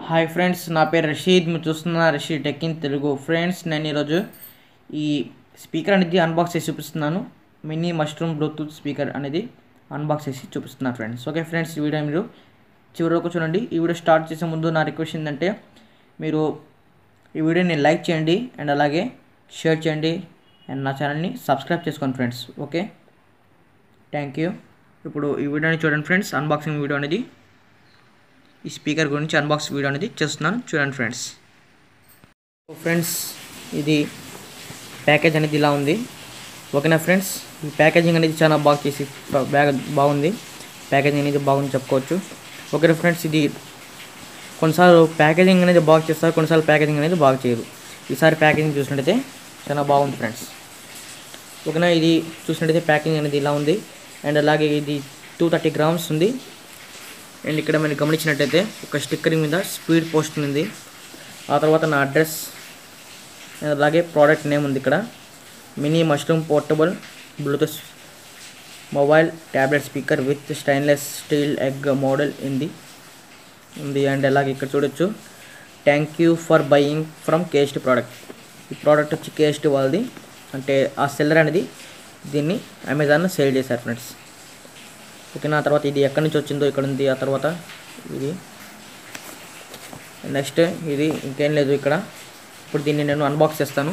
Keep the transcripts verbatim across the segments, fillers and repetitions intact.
Hi friends, నా పేరు రషీద్. మీరు చూస్తున్న Rasheed Tech in Telugu. Friends, నేను ఈరోజు ఈ స్పీకర్ అనేది అన్బాక్స్ చేసి చూపిస్తున్నాను. మినీ మష్రూమ్ బ్లూటూత్ స్పీకర్ అనేది అన్బాక్స్ చేసి చూపిస్తున్నాను ఫ్రెండ్స్. ఓకే ఫ్రెండ్స్, ఈ వీడియో మీరు చివరి వరకు చూడండి. ఈ వీడియో స్టార్ట్ చేసే ముందు నా రిక్వెస్ట్ ఏంటంటే మీరు ఈ వీడియోని లైక్ చేయండి అండ్ అలాగే షేర్ చేయండి అండ్ నా ఛానల్ని సబ్స్క్రైబ్ చేసుకోండి ఫ్రెండ్స్. Okay, thank you. ఇప్పుడు ఈ వీడియోని చూడండి ఫ్రెండ్స్. అన్బాక్సింగ్ వీడియో అనేది ఈ స్పీకర్ గురించి అన్బాక్స్ వీడియో అనేది చేస్తున్నాను, చూడండి ఫ్రెండ్స్. ఫ్రెండ్స్, ఇది ప్యాకేజ్ అనేది ఇలా ఉంది. ఓకేనా ఫ్రెండ్స్, ఈ ప్యాకేజింగ్ అనేది చాలా బాగా చేసి బ్యాగ్ బాగుంది. ప్యాకేజింగ్ అనేది బాగుంది చెప్పుకోవచ్చు. ఓకేనా ఫ్రెండ్స్, ఇది కొన్నిసార్లు ప్యాకేజింగ్ అనేది బాగా చేస్తారు, కొన్నిసార్లు ప్యాకేజింగ్ అనేది బాగా చేయరు. ఈసారి ప్యాకేజింగ్ చూసినట్టయితే చాలా బాగుంది ఫ్రెండ్స్. ఓకేనా, ఇది చూసినట్టయితే ప్యాకేజింగ్ అనేది ఇలా ఉంది అండ్ అలాగే ఇది టూ థర్టీ గ్రామ్స్ ఉంది. అండ్ ఇక్కడ మీరు గమనించినట్టయితే ఒక స్టిక్కరింగ్ మీద స్పీడ్ పోస్ట్ ఉంది. ఆ తర్వాత నా అడ్రస్ అలాగే ప్రోడక్ట్ నేమ్ ఉంది. ఇక్కడ mini mushroom portable Bluetooth mobile tablet speaker with stainless steel egg model ఉంది ఉంది అండ్ అలాగే ఇక్కడ చూడొచ్చు, thank you for buying from KST product. ఈ ప్రోడక్ట్ వచ్చి కేఎస్టీ వాళ్ళది, అంటే ఆ సెల్లర్ అనేది దీన్ని అమెజాన్లో సేల్ చేశారు ఫ్రెండ్స్. ఓకేనా, ఆ తర్వాత ఇది ఎక్కడి నుంచి వచ్చిందో ఇక్కడ ఉంది. ఆ తర్వాత ఇది నెక్స్ట్ ఇది ఇంకేం లేదు ఇక్కడ. ఇప్పుడు దీన్ని నేను అన్బాక్స్ చేస్తాను.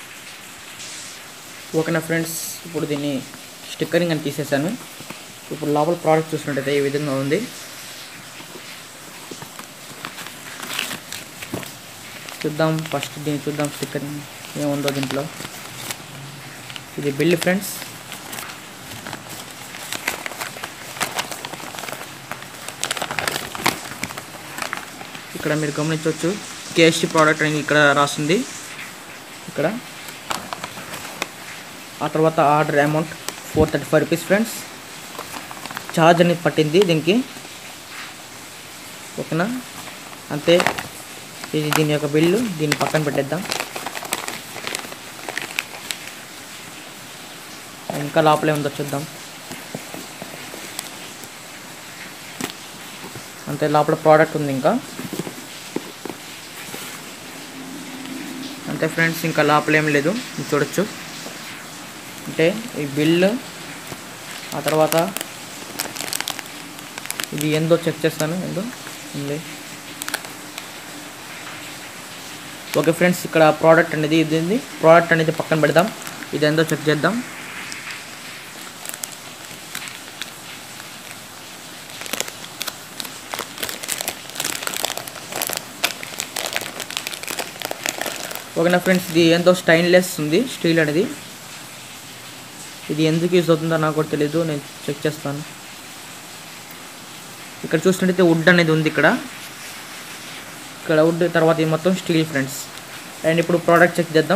ఓకేనా ఫ్రెండ్స్, ఇప్పుడు దీన్ని స్టిక్కరింగ్ అని తీసేసాను. ఇప్పుడు లోపల ప్రోడక్ట్ చూసినట్టయితే ఈ విధంగా ఉంది. చూద్దాం, ఫస్ట్ దీన్ని చూద్దాం స్టిక్కరింగ్ ఏముందో దీంట్లో. ఇది బిల్ ఫ్రెండ్స్. ఇక్కడ మీరు గమనించవచ్చు, కేఎస్టీ ప్రోడక్ట్ అని ఇక్కడ రాస్తుంది ఇక్కడ. ఆ తర్వాత order amount four thirty five rupees friends. Charge అనేది పట్టింది దీనికి. ఓకేనా, అంతే. ఇది దీని యొక్క బిల్లు, దీన్ని పక్కన పెట్టేద్దాం. ఇంకా లోపలే ఉందో చూద్దాం. అంతే, లోపల ప్రోడక్ట్ ఉంది ఇంకా. అంతే ఫ్రెండ్స్, ఇంకా లోపల ఏం లేదు, చూడొచ్చు. అంటే ఈ బిల్లు, ఆ తర్వాత ఇది ఏందో చెక్ చేస్తాను, ఏందో ఉంది. ఓకే ఫ్రెండ్స్, ఇక్కడ ప్రోడక్ట్ అనేది ఇది ఉంది. ప్రోడక్ట్ అనేది పక్కన పెడదాం, ఇది ఏందో చెక్ చేద్దాం. ఓకేనా ఫ్రెండ్స్, ఇది ఏందో స్టెయిన్లెస్ ఉంది స్టీల్ అనేది. ఇది ఎందుకు యూజ్ అవుతుందో నాకు కూడా తెలీదు, నేను చెక్ చేస్తాను. ఇక్కడ చూసినట్టయితే వుడ్ అనేది ఉంది ఇక్కడ. ఇక్కడ వుడ్, తర్వాత ఇది మొత్తం స్టీల్ ఫ్రెండ్స్. అండ్ ఇప్పుడు ప్రోడక్ట్ చెక్ చేద్దాం.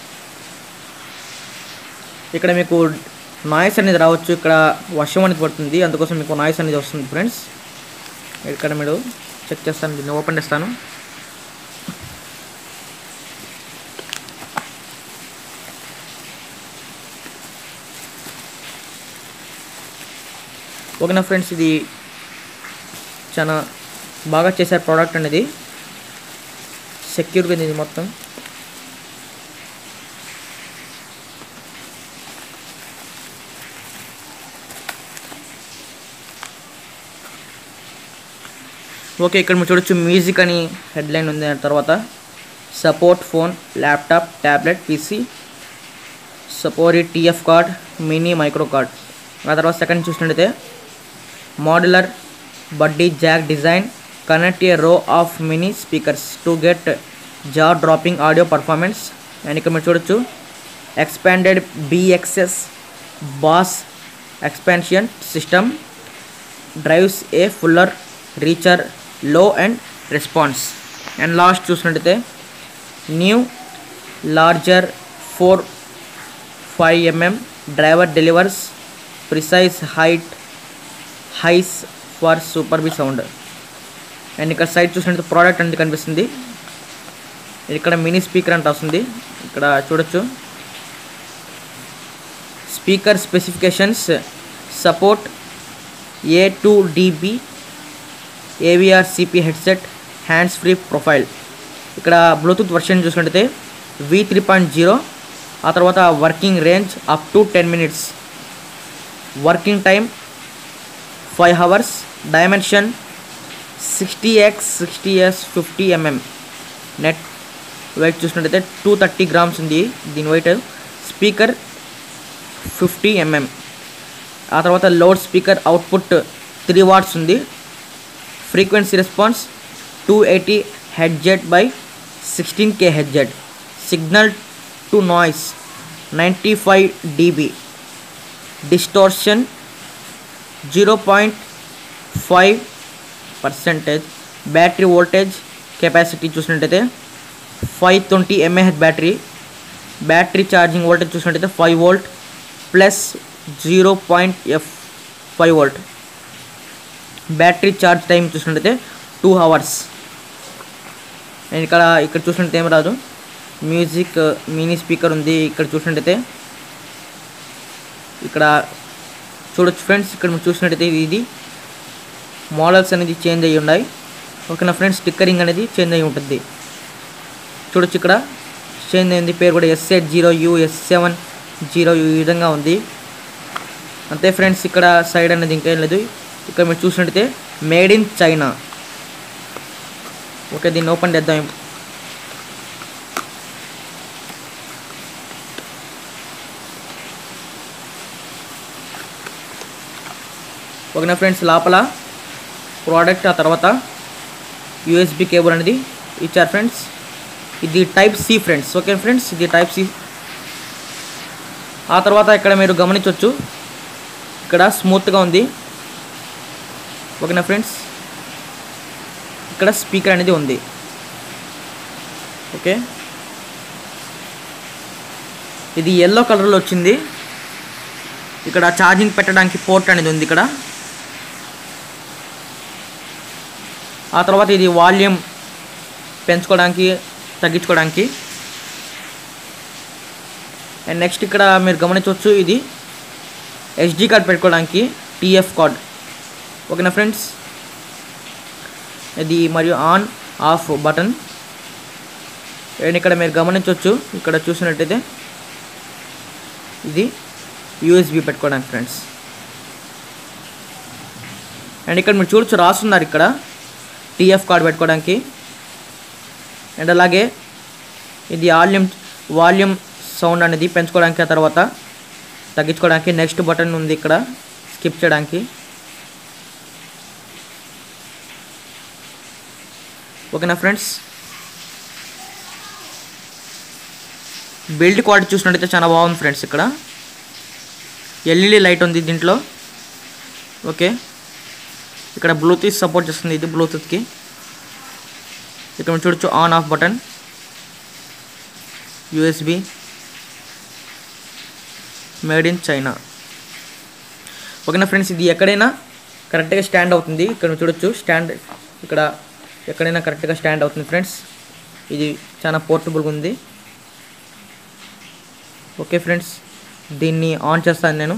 ఇక్కడ మీకు నాయిస్ అనేది రావచ్చు, ఇక్కడ వర్షం అనేది పడుతుంది, అందుకోసం మీకు నాయిస్ అనేది వస్తుంది ఫ్రెండ్స్. ఇక్కడ మీరు చెక్ చేస్తాను, దీన్ని ఓపెన్ చేస్తాను. ఓకేనా ఫ్రెండ్స్, ఇది చాలా బాగా చేశారు ప్రోడక్ట్ అనేది, సెక్యూర్గా ఉంది ఇది మొత్తం. ఓకే, ఇక్కడ మీరు చూడొచ్చు, మ్యూజిక్ అని హెడ్లైన్ ఉంది. దాని తర్వాత support phone, laptop, tablet, PC, support TF card, mini micro card. ఆ తర్వాత సెకండ్ చూసినట్టయితే మోడ్యులర్ బడ్డీ Jack design, connect a row of mini speakers to get jaw dropping audio performance. And ఇక్కడ మీరు చూడొచ్చు, expanded BXS bass expansion system drives a fuller richer low end response. And last చూసినట్టయితే new larger four five MM driver delivers precise height highs for superb sound. And ఇక్కడ side చూసినట్టు product అనేది కనిపిస్తుంది. ఇక్కడ mini speaker అంటే వస్తుంది. ఇక్కడ చూడొచ్చు, speaker specifications, support a two DB A V R C P headset, hands free profile. ఇక్కడ బ్లూటూత్ వర్షన్ చూసుకుంటే వి త్రీ పాయింట్ జీరో. ఆ తర్వాత working range up to ten minutes, working time five hours, dimension sixty X sixty yes fifty MM, net weight చూసినట్టయితే two thirty grams ఉంది దీని wait. Speaker fifty MM. ఆ తర్వాత loud speaker output three watts ఉంది. Frequency response two eighty హెడ్జెట్ by sixteen K హెడ్జెట్. Signal to noise ninety five DB. Distortion zero point five percentage. Battery voltage capacity చూసినట్టయితే five twenty mAh battery. Battery charging voltage చూసినట్టయితే five volt plus zero point F five volt. Battery charge time చూసినట్టయితే two hours. నేను ఇక్కడ ఇక్కడ చూసినట్టు ఏం రాదు. Music mini speaker ఉంది. ఇక్కడ చూసినట్టయితే ఇక్కడ చూడొచ్చు ఫ్రెండ్స్. ఇక్కడ మీరు చూసినట్టయితే ఇది మోడల్స్ అనేది చేంజ్ అయ్యి ఉన్నాయి. ఓకేనా ఫ్రెండ్స్, స్టిక్కరింగ్ అనేది చేంజ్ అయ్యి ఉంటుంది. చూడొచ్చు ఇక్కడ చేంజ్ అయింది. పేరు కూడా S eight zero U S seven zero ఈ విధంగా ఉంది. అంతే ఫ్రెండ్స్, ఇక్కడ సైడ్ అనేది ఇంకేం లేదు. ఇక్కడ మీరు చూసినట్టయితే మేడ్ ఇన్ చైనా. ఓకే, దీన్ని ఓపెన్ చేద్దాం. ఓకేనా ఫ్రెండ్స్, లోపల ప్రోడక్ట్, ఆ తర్వాత యూఎస్బి కేబుల్ అనేది ఇచ్చారు ఫ్రెండ్స్. ఇది type C friends. Okay friends, ఇది టైప్ సి. ఆ తర్వాత ఇక్కడ మీరు గమనించవచ్చు, ఇక్కడ స్మూత్గా ఉంది. ఓకేనా ఫ్రెండ్స్, ఇక్కడ స్పీకర్ అనేది ఉంది. ఓకే, ఇది ఎల్లో కలర్లో వచ్చింది. ఇక్కడ ఛార్జింగ్ పెట్టడానికి పోర్ట్ అనేది ఉంది ఇక్కడ. ఆ తర్వాత ఇది వాల్యూమ్ పెంచుకోవడానికి తగ్గించుకోవడానికి. అండ్ నెక్స్ట్ ఇక్కడ మీరు గమనించవచ్చు, ఇది ఎస్డి కార్డ్ పెట్టుకోవడానికి టీఎఫ్ కార్డ్. ఓకేనా ఫ్రెండ్స్, ఇది మరియు ఆన్ ఆఫ్ బటన్. అండ్ ఇక్కడ మీరు గమనించవచ్చు, ఇక్కడ చూసినట్టయితే ఇది యూఎస్బి పెట్టుకోవడానికి ఫ్రెండ్స్. అండ్ ఇక్కడ మీరు చూడొచ్చు, రాస్తున్నారు ఇక్కడ టీఎఫ్ కార్డ్ పెట్టుకోవడానికి. అండ్ అలాగే ఇది వాల్యూమ్ వాల్యూమ్ సౌండ్ అనేది పెంచుకోవడానికి, ఆ తర్వాత తగ్గించుకోవడానికి నెక్స్ట్ బటన్ ఉంది ఇక్కడ స్కిప్ చేయడానికి. ఓకేనా ఫ్రెండ్స్, బిల్డ్ క్వాలిటీ చూసినట్టయితే చాలా బాగుంది ఫ్రెండ్స్. ఇక్కడ ఎల్ఈడి లైట్ ఉంది దీంట్లో. ఓకే, ఇక్కడ బ్లూటూత్ సపోర్ట్ చేస్తుంది. ఇది బ్లూటూత్కి. ఇక్కడ చూడొచ్చు on off button, USB, made in China. ఓకేనా ఫ్రెండ్స్, ఇది ఎక్కడైనా కరెక్ట్గా స్టాండ్ అవుతుంది. ఇక్కడ చూడొచ్చు స్టాండ్, ఇక్కడ ఎక్కడైనా కరెక్ట్గా స్టాండ్ అవుతుంది ఫ్రెండ్స్. ఇది చాలా పోర్టబుల్గా ఉంది. ఓకే ఫ్రెండ్స్, దీన్ని ఆన్ చేస్తాను నేను.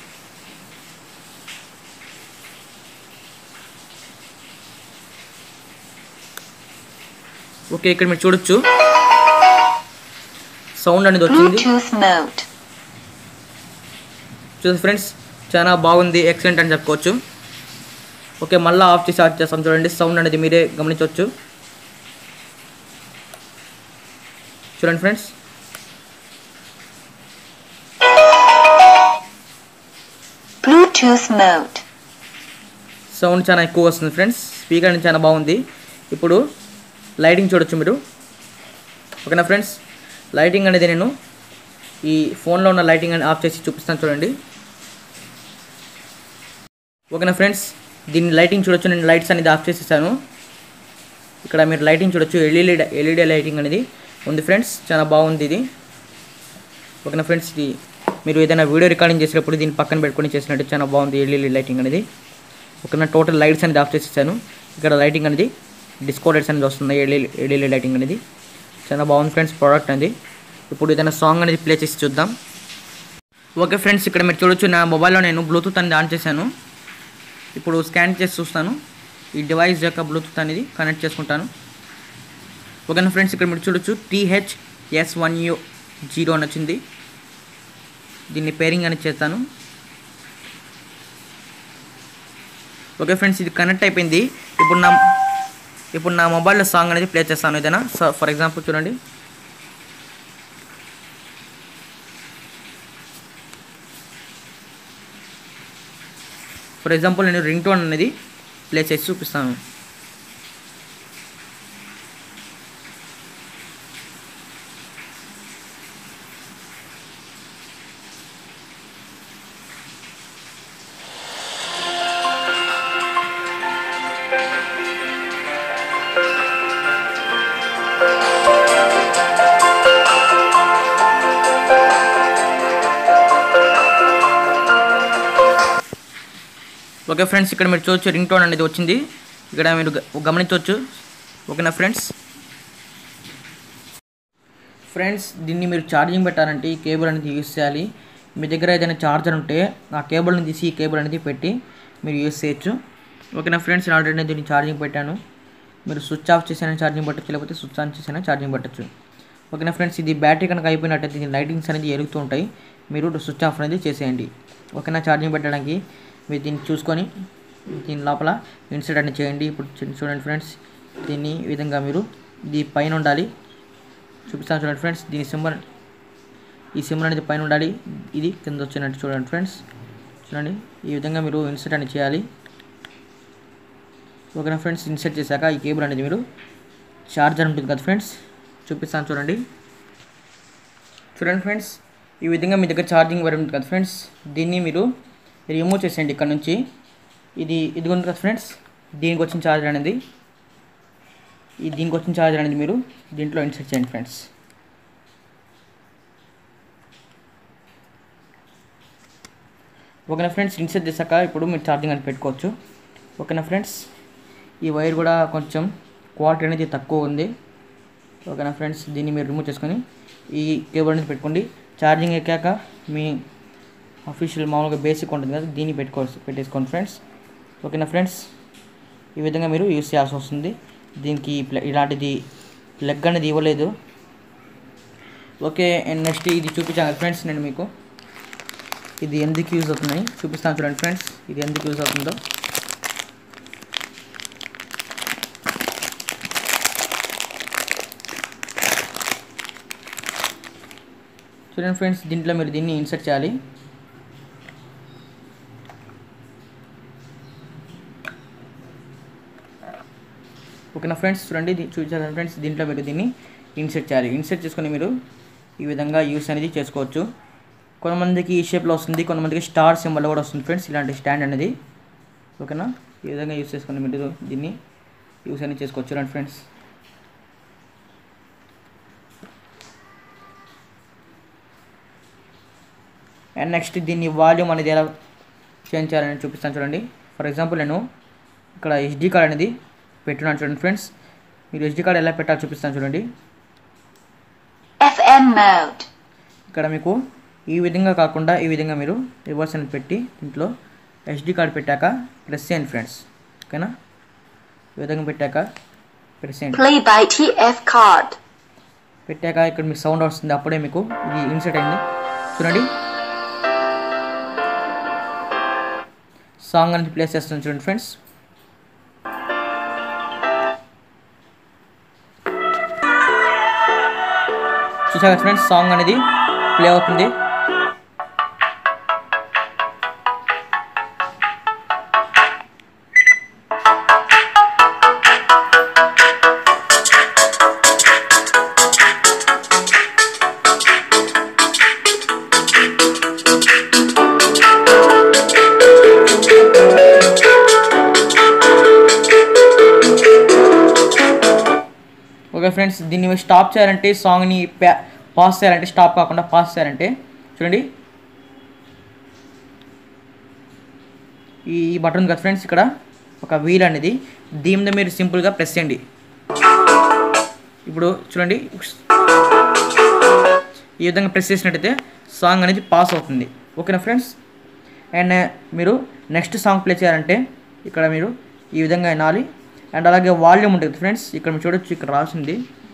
ఓకే, ఇక్కడ మీరు చూడొచ్చు సౌండ్ అనేది వచ్చింది. చూసి ఫ్రెండ్స్, చాలా బాగుంది, ఎక్సలెంట్ అని చెప్పుకోవచ్చు. ఓకే, మళ్ళీ ఆఫ్ చేసి ఆఫ్ చేస్తాం చూడండి. సౌండ్ అనేది మీరే గమనించవచ్చు. చూడండి ఫ్రెండ్స్, సౌండ్ చాలా ఎక్కువ వస్తుంది ఫ్రెండ్స్. స్పీకర్ అనేది చాలా బాగుంది. ఇప్పుడు లైటింగ్ చూడొచ్చు మీరు. ఓకేనా ఫ్రెండ్స్, లైటింగ్ అనేది నేను ఈ ఫోన్లో ఉన్న లైటింగ్ అని ఆఫ్ చేసి చూపిస్తాను చూడండి. ఓకేనా ఫ్రెండ్స్, దీన్ని లైటింగ్ చూడొచ్చు. నేను లైట్స్ అనేది ఆఫ్ చేసేసాను. ఇక్కడ మీరు లైటింగ్ చూడొచ్చు. ఎల్ఈడి ఎల్ఈడి లైటింగ్ అనేది ఉంది ఫ్రెండ్స్, చాలా బాగుంది ఇది. ఓకేనా ఫ్రెండ్స్, ఇది మీరు ఏదైనా వీడియో రికార్డింగ్ చేసేటప్పుడు దీన్ని పక్కన పెట్టుకొని చేసినట్టు చాలా బాగుంది ఎల్ఈడి లైటింగ్ అనేది. ఓకేనా, టోటల్ లైట్స్ అనేది ఆఫ్ చేసేసాను. ఇక్కడ లైటింగ్ అనేది డిస్కో లైట్స్ అనేది వస్తుంది. ఎల్ఈడి ఎల్ఈడి లైటింగ్ అనేది చాలా బాగుంది ఫ్రెండ్స్ ప్రోడక్ట్ అనేది. ఇప్పుడు ఏదైనా సాంగ్ అనేది ప్లే చేసి చూద్దాం. ఓకే ఫ్రెండ్స్, ఇక్కడ మీరు చూడొచ్చు, నా మొబైల్లో నేను బ్లూటూత్ అనేది ఆన్ చేశాను. ఇప్పుడు స్కాన్ చేసి చూస్తాను. ఈ డివైస్ యొక్క బ్లూటూత్ అనేది కనెక్ట్ చేసుకుంటాను. ఓకేనా ఫ్రెండ్స్, ఇక్కడ మీరు చూడొచ్చు TH S one U zero అని వచ్చింది. దీన్ని పేరింగ్ అనేది చేస్తాను. ఓకే ఫ్రెండ్స్, ఇది కనెక్ట్ అయిపోయింది. ఇప్పుడు నా ఇప్పుడు నా మొబైల్లో సాంగ్ అనేది ప్లే చేస్తాను ఏదైనా. సో ఫర్ ఎగ్జాంపుల్ చూడండి, ఫర్ ఎగ్జాంపుల్ నేను రింగ్ టోన్ అనేది ప్లే చేసి చూపిస్తాను. ఓకే ఫ్రెండ్స్, ఇక్కడ మీరు చూడొచ్చు రింగ్ టోన్ అనేది వచ్చింది. ఇక్కడ మీరు గమనించవచ్చు. ఓకేనా ఫ్రెండ్స్ ఫ్రెండ్స్ దీన్ని మీరు ఛార్జింగ్ పెట్టాలంటే ఈ కేబుల్ అనేది యూస్ చేయాలి. మీ దగ్గర ఏదైనా ఛార్జర్ ఉంటే ఆ కేబుల్ని తీసి ఈ కేబుల్ అనేది పెట్టి మీరు యూస్ చేయొచ్చు. ఓకేనా ఫ్రెండ్స్, నేను ఆల్రెడీ దీన్ని ఛార్జింగ్ పెట్టాను. మీరు స్విచ్ ఆఫ్ చేసైనా ఛార్జింగ్ పెట్టచ్చు, లేకపోతే స్విచ్ ఆన్ చేసైనా ఛార్జింగ్ పెట్టచ్చు. ఓకేనా ఫ్రెండ్స్, ఇది బ్యాటరీ కనుక అయిపోయినట్టయితే దీని లైటింగ్స్ అనేది ఎరుగుతూ ఉంటాయి. మీరు స్విచ్ ఆఫ్ అనేది చేసేయండి. ఓకేనా, ఛార్జింగ్ పెట్టడానికి మీరు దీన్ని చూసుకొని దీని లోపల ఇన్సర్ట్ అనేది చేయండి. ఇప్పుడు చూడండి ఫ్రెండ్స్, దీన్ని ఈ విధంగా మీరు ఇది పైన ఉండాలి. చూపిస్తాను చూడండి ఫ్రెండ్స్, దీని సింబల్ ఈ సింబల్ అనేది పైన ఉండాలి, ఇది కింద వచ్చినట్టు చూడండి ఫ్రెండ్స్. చూడండి, ఈ విధంగా మీరు ఇన్సర్ట్ అనేది చేయాలి. ఓకేనా ఫ్రెండ్స్, ఇన్సర్ట్ చేశాక ఈ కేబుల్ అనేది మీరు చార్జర్ ఉంటుంది కదా ఫ్రెండ్స్, చూపిస్తాను చూడండి. చూడండి ఫ్రెండ్స్, ఈ విధంగా మీ దగ్గర ఛార్జింగ్ వైర్ ఉంటుంది కదా ఫ్రెండ్స్, దీన్ని మీరు రిమూవ్ చేసేయండి ఇక్కడ నుంచి. ఇది ఇది ఉంది కదా ఫ్రెండ్స్, దీనికి వచ్చిన ఛార్జర్ అనేది ఈ దీనికి వచ్చిన ఛార్జర్ అనేది మీరు దీంట్లో ఇన్సర్ట్ చేయండి ఫ్రెండ్స్. ఓకేనా ఫ్రెండ్స్, ఇన్సర్ట్ చేశాక ఇప్పుడు మీరు ఛార్జింగ్ అనేది పెట్టుకోవచ్చు. ఓకేనా ఫ్రెండ్స్, ఈ వైర్ కూడా కొంచెం క్వాలిటీ అనేది తక్కువ ఉంది. ఓకేనా ఫ్రెండ్స్, దీన్ని మీరు రిమూవ్ చేసుకొని ఈ కేబుల్ అనేది పెట్టుకోండి. ఛార్జింగ్ ఎక్కాక మీ అఫీషియల్ మామూలుగా బేసిక్ ఉంటుంది కదా, దీన్ని పెట్టుకో పెట్టేసుకోండి ఫ్రెండ్స్. ఓకేనా ఫ్రెండ్స్, ఈ విధంగా మీరు యూస్ చేయాల్సి వస్తుంది. దీనికి ఇలాంటిది లెగ్ అనేది ఇవ్వలేదు. ఓకే, అండ్ నెక్స్ట్ ఇది చూపించాను ఫ్రెండ్స్, నేను మీకు ఇది ఎందుకు యూజ్ అవుతుందని చూపిస్తాను చూడండి ఫ్రెండ్స్, ఇది ఎందుకు యూజ్ అవుతుందో. చూడండి ఫ్రెండ్స్, దీంట్లో మీరు దీన్ని ఇన్సర్ట్ చేయాలి. ఓకేనా ఫ్రెండ్స్, చూడండి చూసారు ఫ్రెండ్స్, దీంట్లో మీరు దీన్ని ఇన్సర్ట్ చేయాలి. ఇన్సర్ట్ చేసుకొని మీరు ఈ విధంగా యూస్ అనేది చేసుకోవచ్చు. కొంతమందికి ఈ షేప్లో వస్తుంది, కొంతమందికి స్టార్ సింబల్ కూడా వస్తుంది ఫ్రెండ్స్, ఇలాంటి స్టాండ్ అనేది. ఓకేనా, ఈ విధంగా యూస్ చేసుకొని మీరు దీన్ని యూస్ అనేది చేసుకోవచ్చు. చూడండి ఫ్రెండ్స్, అండ్ నెక్స్ట్ దీన్ని వాల్యూమ్ అనేది ఎలా చేంజ్ చేయాలని చూపిస్తాను చూడండి. ఫర్ ఎగ్జాంపుల్ నేను ఇక్కడ హెచ్డి కార్డ్ అనేది పెట్టున్నాను చూడండి ఫ్రెండ్స్, మీరు హెచ్డి కార్డ్ ఎలా పెట్టాలో చూపిస్తాను చూడండి. ఎఫ్ఎం మోడ్ ఇక్కడ మీకు ఈ విధంగా కాకుండా ఈ విధంగా మీరు రివర్స్ అని పెట్టి దీంట్లో హెచ్డి కార్డ్ పెట్టాక ప్రెస్ చేయండి ఫ్రెండ్స్. ఓకేనా, ఈ విధంగా పెట్టాక ప్రెస్ చేయండి. ప్లే బై టిఎఫ్ కార్డ్ పెట్టాక ఇక్కడ మీకు సౌండ్ వస్తుంది, అప్పుడే మీకు ఇది ఇన్సర్ట్ అయింది. చూడండి, సాంగ్ అనేది ప్లే చేస్తాను చూడండి ఫ్రెండ్స్. చూసాక ఫ్రెండ్స్, సాంగ్ అనేది ప్లే అవుతుంది. ఓకే ఫ్రెండ్స్, దీన్ని స్టాప్ చేయాలంటే, సాంగ్ని పాస్ చేయాలంటే, స్టాప్ కాకుండా పాస్ చేయాలంటే చూడండి, ఈ బటన్ కదా ఫ్రెండ్స్, ఇక్కడ ఒక వీల్ అనేది, దీని మీద మీరు సింపుల్గా ప్రెస్ చేయండి. ఇప్పుడు చూడండి, ఈ విధంగా ప్రెస్ చేసినట్టయితే సాంగ్ అనేది పాస్ అవుతుంది. ఓకేనా ఫ్రెండ్స్, అండ్ మీరు నెక్స్ట్ సాంగ్ ప్లే చేయాలంటే ఇక్కడ మీరు ఈ విధంగా వినాలి. అండ్ అలాగే వాల్యూమ్ ఉంటుంది ఫ్రెండ్స్, ఇక్కడ మీరు చూడొచ్చు, ఇక్కడ రాసింది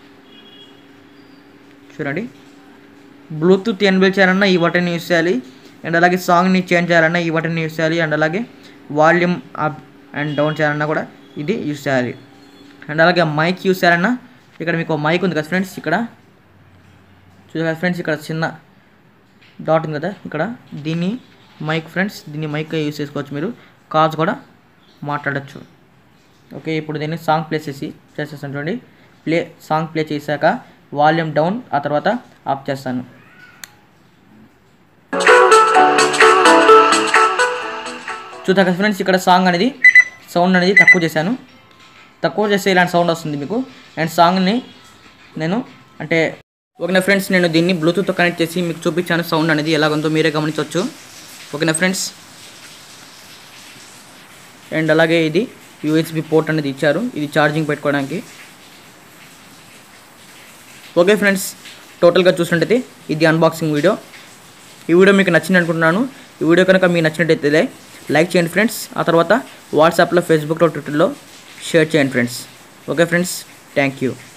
చూడండి. బ్లూటూత్ ఎనేబుల్ చేయాలన్నా ఈ బటన్ యూస్ చేయాలి. అండ్ అలాగే సాంగ్ని చేంజ్ చేయాలన్నా ఈ బటన్ యూస్ చేయాలి. అండ్ అలాగే వాల్యూమ్ అప్ అండ్ డౌన్ చేయాలన్నా కూడా ఇది యూస్ చేయాలి. అండ్ అలాగే మైక్ యూస్ చేయాలన్నా ఇక్కడ మీకు మైక్ ఉంది కదా ఫ్రెండ్స్, ఇక్కడ చూసారు కదా ఫ్రెండ్స్, ఇక్కడ చిన్న డాట్ ఉంది కదా, ఇక్కడ దీన్ని మైక్ ఫ్రెండ్స్, దీన్ని మైక్ యూస్ చేసుకోవచ్చు. మీరు కాల్స్ కూడా మాట్లాడచ్చు. ఓకే, ఇప్పుడు దీన్ని సాంగ్ ప్లే చేసి చేసేస్తాను చూడండి. ప్లే సాంగ్ ప్లే చేశాక వాల్యూమ్ డౌన్, ఆ తర్వాత ఆఫ్ చేస్తాను. చూద్దాం కదా ఫ్రెండ్స్, ఇక్కడ సాంగ్ అనేది సౌండ్ అనేది తక్కువ చేశాను. తక్కువ చేస్తే ఇలాంటి సౌండ్ వస్తుంది మీకు. అండ్ సాంగ్ని నేను అంటే ఓకేనా ఫ్రెండ్స్, నేను దీన్ని బ్లూటూత్తో కనెక్ట్ చేసి మీకు చూపించాను సౌండ్ అనేది ఎలాగుందో మీరే గమనించవచ్చు. ఓకేనా ఫ్రెండ్స్. అండ్ అలాగే ఇది యూఎస్బి పోర్ట్ అనేది ఇచ్చారు, ఇది ఛార్జింగ్ పెట్టుకోవడానికి. ఓకే ఫ్రెండ్స్, టోటల్గా చూసినట్టయితే ఇది అన్బాక్సింగ్ వీడియో. ఈ వీడియో మీకు నచ్చింది అనుకుంటున్నాను. ఈ వీడియో కనుక మీకు నచ్చినట్టయితే లైక్ చేయండి ఫ్రెండ్స్. ఆ తర్వాత వాట్సాప్లో, ఫేస్బుక్లో, ట్విట్టర్లో షేర్ చేయండి friends. Okay friends, thank you.